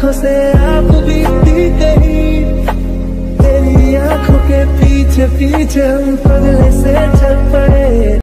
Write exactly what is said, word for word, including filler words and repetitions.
आंखों से आप बीती कहीं, तेरी आंखों के पीछे पीछे हम पगले से चल पड़े।